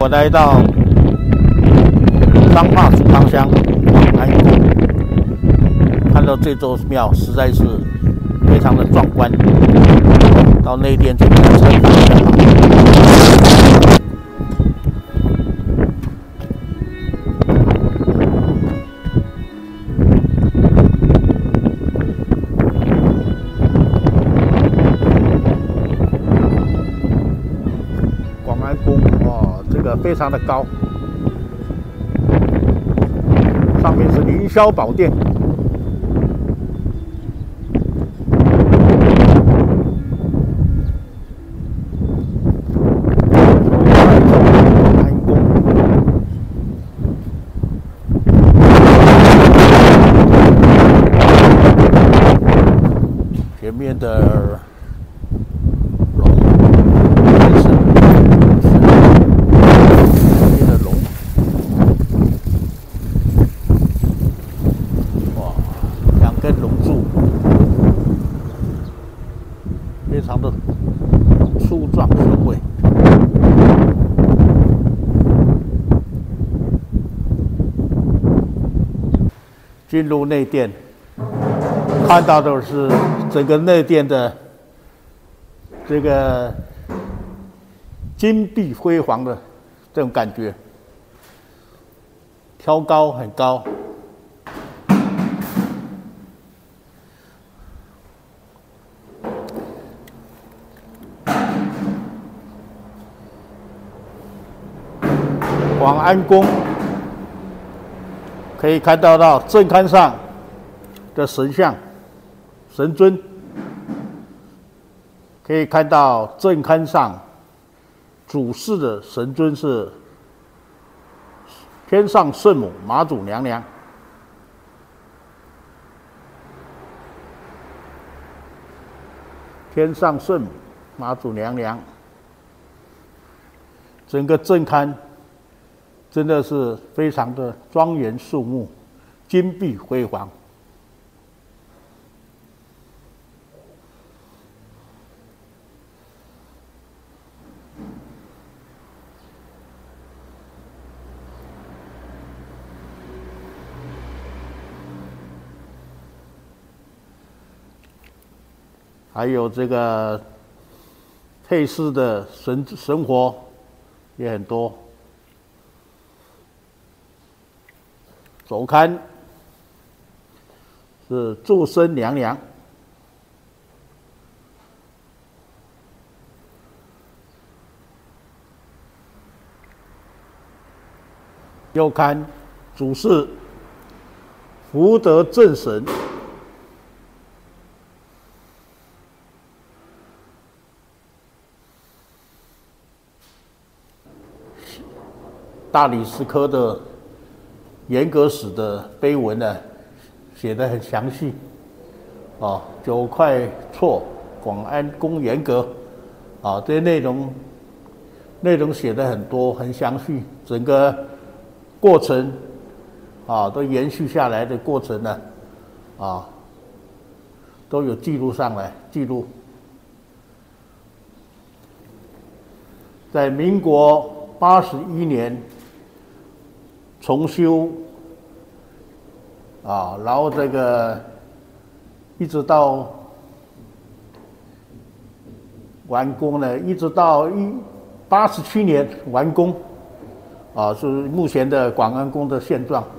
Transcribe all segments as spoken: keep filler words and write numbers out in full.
我来到彰化竹塘乡广安宫，看到这座庙实在是非常的壮观。到内殿去参访一下。广安宫哦，这个非常的高，上面是凌霄宝殿。前面的龙，这是前面的龙，哇，两根龙柱，非常的粗壮雄伟。进入内殿，看到的是整个内殿的这个金碧辉煌的这种感觉，挑高很高，广安宫可以看到到正龛上的神像。神尊可以看到正龛上主事的神尊是天上圣母妈祖娘娘，天上圣母妈祖娘娘，整个正龛真的是非常的庄严肃穆，金碧辉煌。还有这个配饰的神神活也很多，左龛是祝生娘娘，右龛主事福德正神。大理石刻的严格史的碑文呢，写得很详细，哦，九块厝广安宫严格，啊，这些内容内容写得很多很详细，整个过程啊都延续下来的过程呢，啊都有记录上来，记录在民国八十一年。重修啊，然后这个一直到完工呢，一直到一八十七年完工，啊，是目前的广安宫的现状。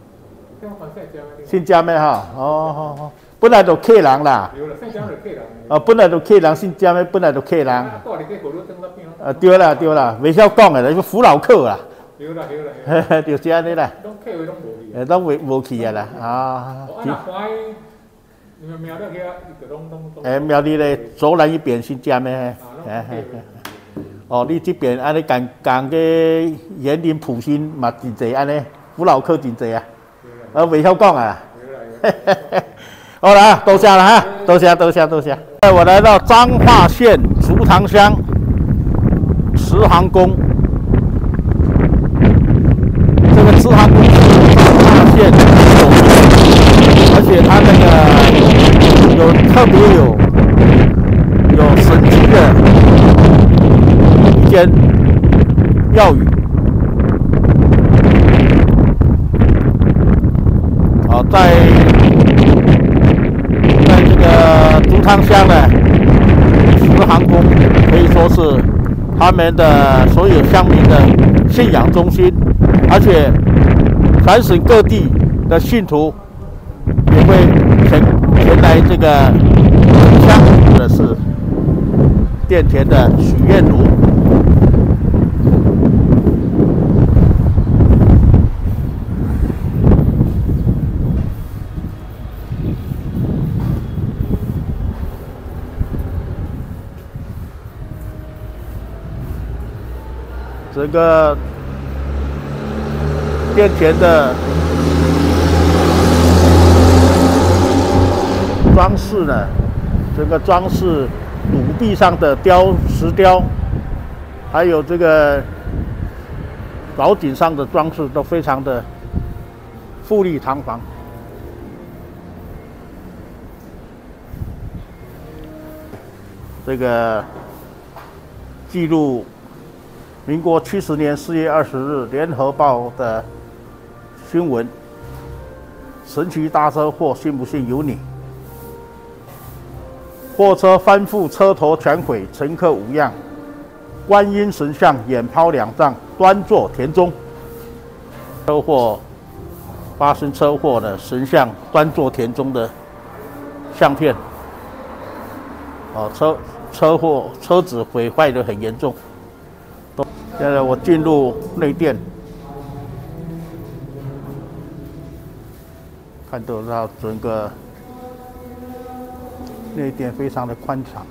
姓江咩哈？哦好好，本来就客人啦。有啦，姓江就客人。啊，本来就客人，姓江咩？本来就客人。啊，对啦对啦，袂晓讲的，那个扶老客啦。对啦对啦，就是安尼啦。拢客位拢无去。诶，拢无无去啊啦，啊。哦，那看伊庙里遐，就拢拢。诶，庙里咧左南一边是遮咩？嘿嘿嘿。哦，你这边安尼共共个园林普星嘛真济安尼，扶老客真济啊。啊，袂晓讲啊。好啦，多谢了哈，多谢多谢多谢。我来到彰化县竹塘乡慈航宫。这个慈航宫是彰化县首而且它那个有特别有有神奇的一间庙宇， 哦，在在这个竹塘乡呢，石航宫可以说是他们的所有乡民的信仰中心，而且全省各地的信徒也会前前来这个乡，或者是殿前的许愿炉。整个殿前的装饰呢，整个装饰土壁上的雕石雕，还有这个宝顶上的装饰都非常的富丽堂皇。这个记录民国七十年四月二十日，《联合报》的新闻：神奇大车祸，信不信由你。货车翻覆，车头全毁，乘客无恙。观音神像眼抛两丈，端坐田中。车祸发生车祸的神像端坐田中的相片。哦，车车祸车子毁坏得很严重。现在我进入内殿，看得到整个内殿非常的宽敞。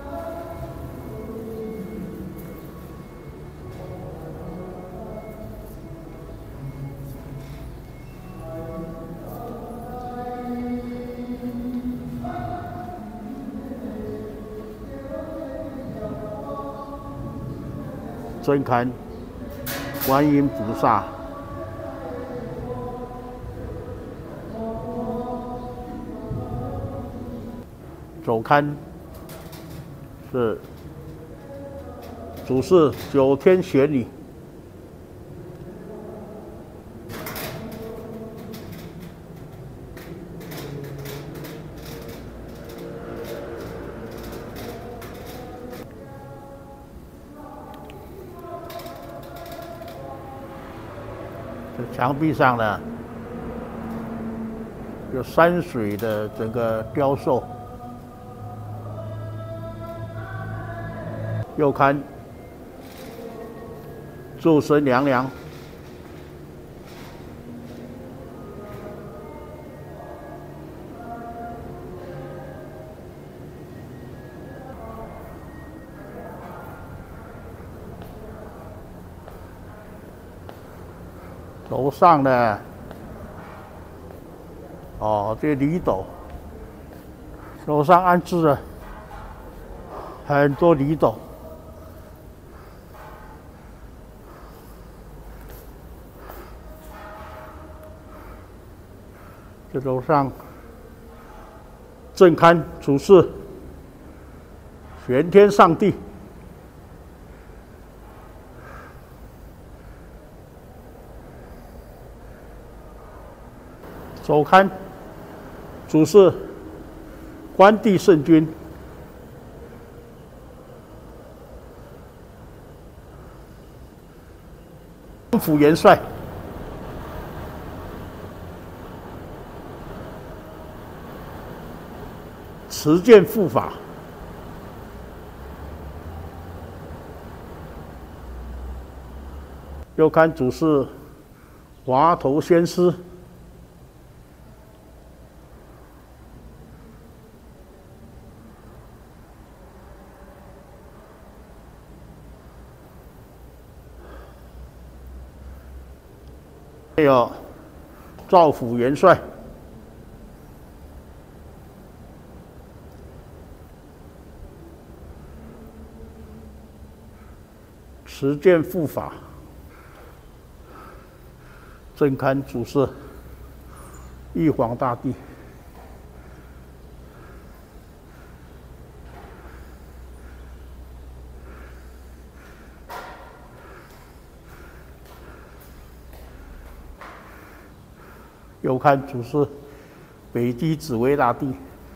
真龛观音菩萨，左龛是主事九天玄女，墙壁上呢有山水的整个雕塑，右龛祝神娘娘，楼上呢，哦，这礼斗，楼上安置了很多礼斗，这楼上正龛主事玄天上帝。左龛主事关帝圣君，官府元帅，持剑护法，右龛主事华佗仙师。还有赵府元帅，持剑护法，正龛主事玉皇大帝。右右看主是北极紫薇大帝。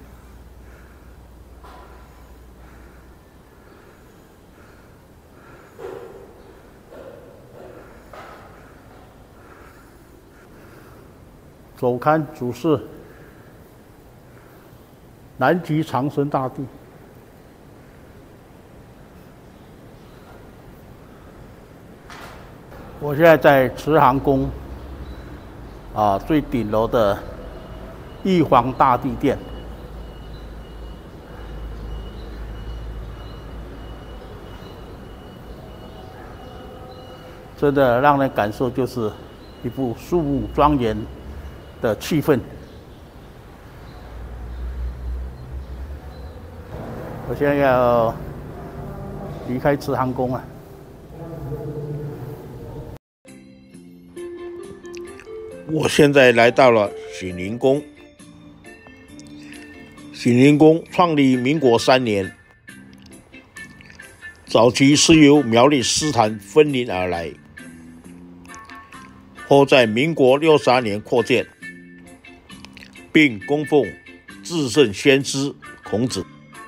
左看主是南极长生大帝。我现在在慈航宫啊最顶楼的玉皇大帝殿，真的让人感受就是一副肃穆庄严的气氛。我现在要离开慈航宫了。 我现在来到了醒灵宫。醒灵宫创立民国三年，早期是由苗栗诗坛分灵而来，后在民国六十二年扩建，并供奉至圣先师孔子。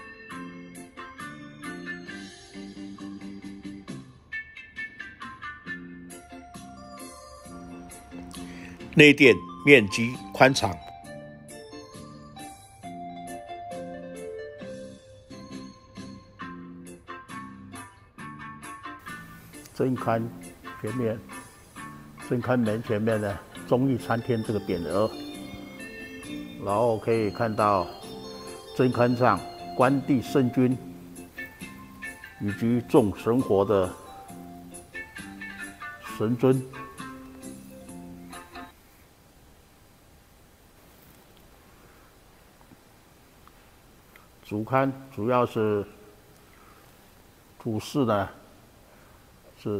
内殿面积宽敞， 正龛前面，正龛门前面的忠义参天这个匾额，然后可以看到正龛上关帝圣君以及众神佛的神尊。主龛主要是主事呢是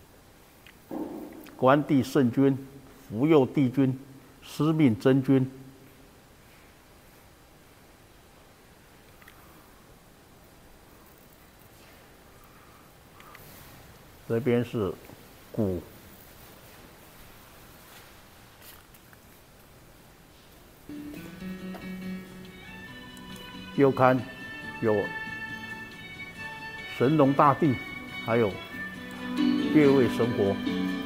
关帝圣君、福佑帝君、司命真君。这边是鼓。右看有神农大帝，还有列位神佛。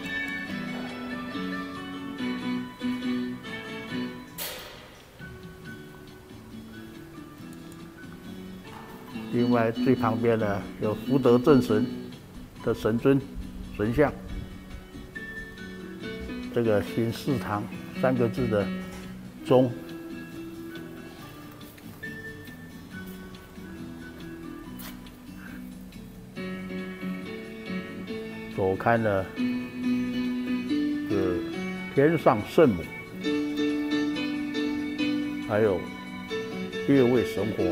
另外最旁边呢有福德正神的神尊神像，这个新四堂三个字的钟。左看呢是天上圣母，还有列位神佛。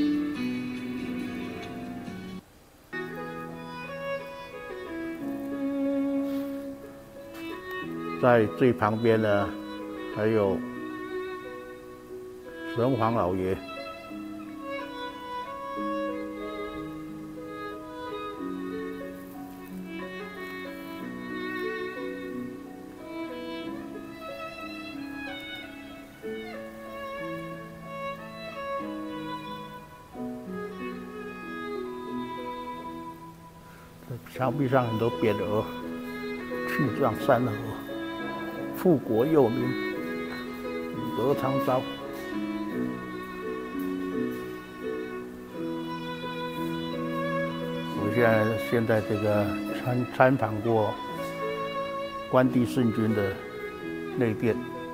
在最旁边呢还有神皇老爷。墙壁上很多匾额，去壮山河，富国佑民，以德昌昭。我现在现在这个参参访过关帝圣君的内殿，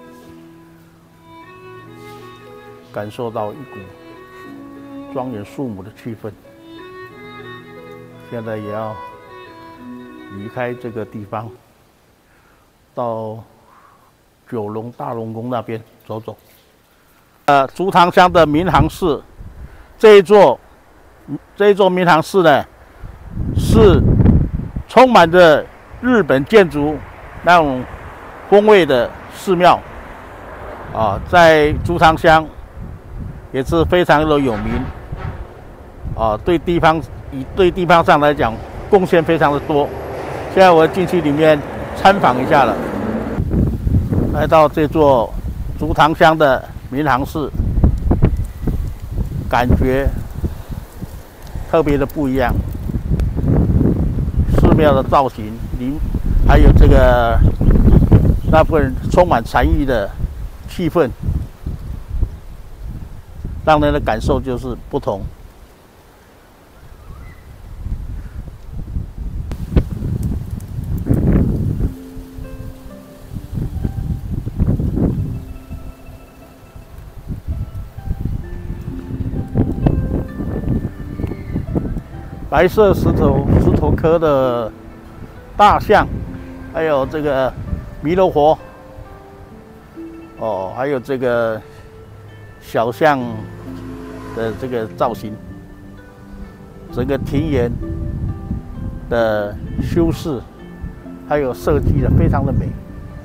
感受到一股庄严肃穆的气氛。现在也要离开这个地方，到九龙大龙宫那边走走。呃，竹塘乡的民航寺，这一座这一座民航寺呢，是充满着日本建筑那种风味的寺庙啊，在竹塘乡也是非常的有名啊，对地方以对地方上来讲贡献非常的多。现在我进去里面参访一下了，来到这座竹塘乡的民航寺，感觉特别的不一样。寺庙的造型，里还有这个那部分充满禅意的气氛，让人的感受就是不同。白色石头石头科的大象，还有这个弥勒佛，哦，还有这个小象的这个造型，整个庭园的修饰还有设计的非常的美。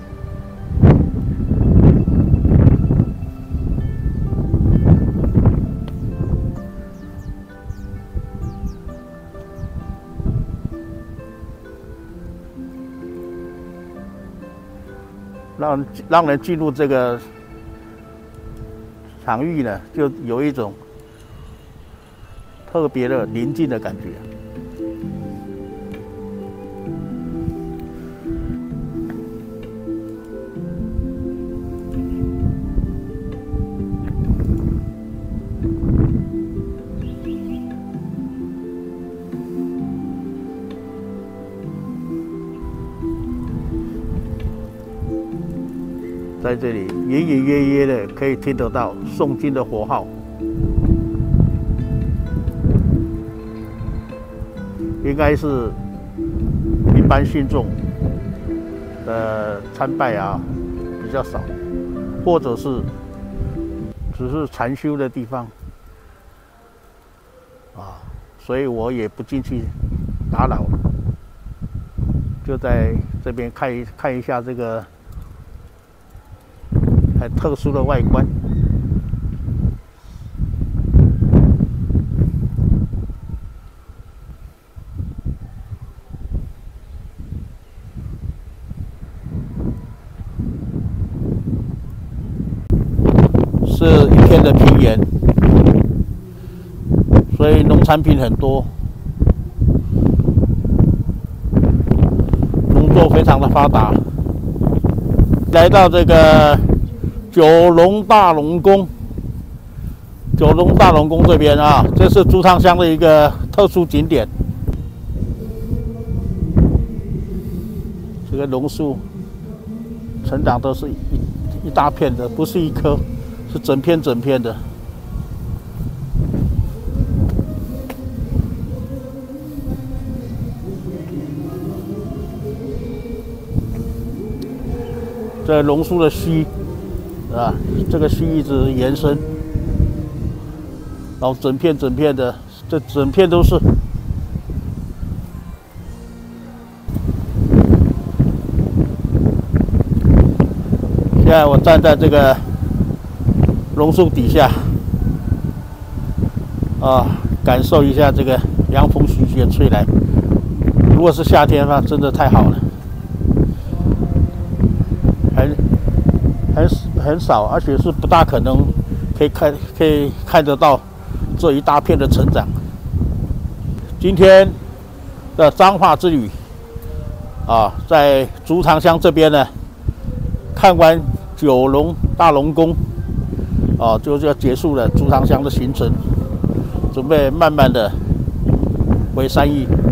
让让人进入这个场域呢，就有一种特别的宁静的感觉。在这里隐隐约约的可以听得到诵经的佛号，应该是一般信众的参拜啊比较少，或者是只是禅修的地方啊，所以我也不进去打扰了，就在这边看一看一下这个很特殊的外观。是一片的平原，所以农产品很多，农作非常的发达。来到这个九龙大龙宫，九龙大龙宫这边啊，这是竹塘乡的一个特殊景点。这个榕树成长都是一一大片的，不是一棵，是整片整片的。这榕树的须啊，这个须一直延伸，然后整片整片的，这整片都是。现在我站在这个榕树底下，啊，感受一下这个凉风徐徐的吹来。如果是夏天的话，真的太好了。很很很少，而且是不大可能可以看可以看得到这一大片的成长。今天的彰化之旅啊，在竹塘乡这边呢，看完九龙大龙宫啊，就要结束了竹塘乡的行程，准备慢慢的回山义。